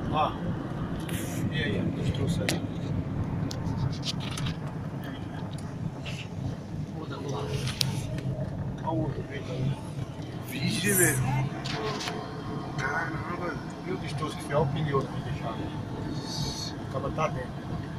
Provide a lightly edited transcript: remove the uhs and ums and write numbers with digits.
Ó. E aí, ó. Destroço ali. Muda do lado. Olha o outro jeito ali. Vixe, velho. Caramba. Viu o destroço que foi? Olha o pneu que deixaram. Acaba tá dentro.